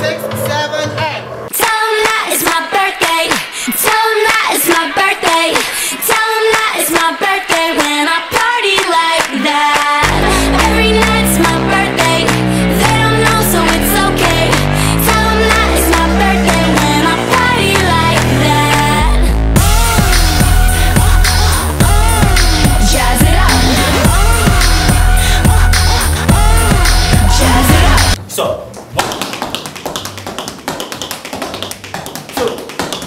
6, 7, 8. Tell 'em that it's my birthday. Tell 'em that it's my birthday. Tell 'em that it's my birthday when I party like that. Every night's my birthday. They don't know, so it's okay. Tell 'em that it's my birthday when I party like that. Jazz it up. Jazz it up. So, 1, 2.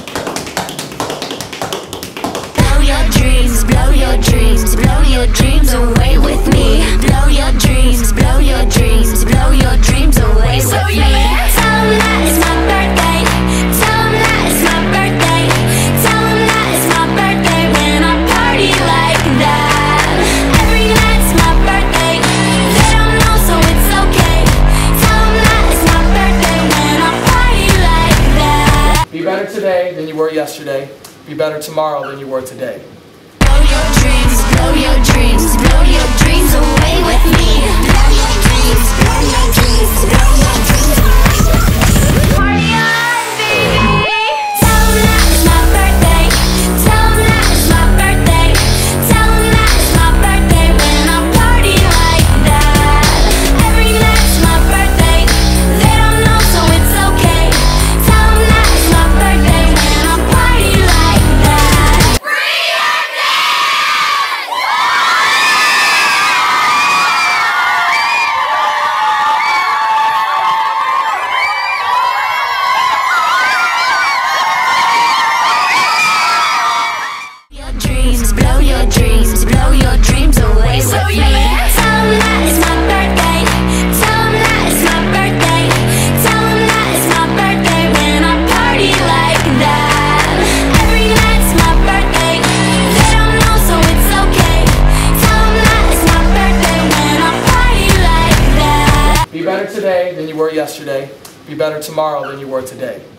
Blow your dreams, blow your dreams, blow your dreams away with me. Blow your dreams, blow your dreams, blow your dreams away with me. Tell 'em that it's my birthday. Tell 'em that it's my birthday. Tell 'em that it's my birthday when I party like that. Every night's my birthday. They don't know, so it's okay. Tell 'em that it's my birthday when I party like that. Be better today than you were yesterday. Be better tomorrow than you were today. Blow your dreams, blow your dreams, blow your dreams away with me. Blow your dreams, blow your dreams, blow your dreams away with me. Party on, baby. Tell 'em that it's my birthday. Tell 'em that it's my birthday. Tell 'em that it's my birthday when I party like that. Every night's my birthday. They don't know, so it's okay. Tell 'em that it's my birthday when I party like that. Your dreams, blow your dreams, blow your dreams away with me. Tell 'em that it's my birthday. Tell 'em that it's my birthday. Tell 'em that it's my birthday when I party like that. Every night's my birthday. They don't know, so it's okay. Tell 'em that it's my birthday when I party like that. Be better today than you were yesterday. Be better tomorrow than you were today.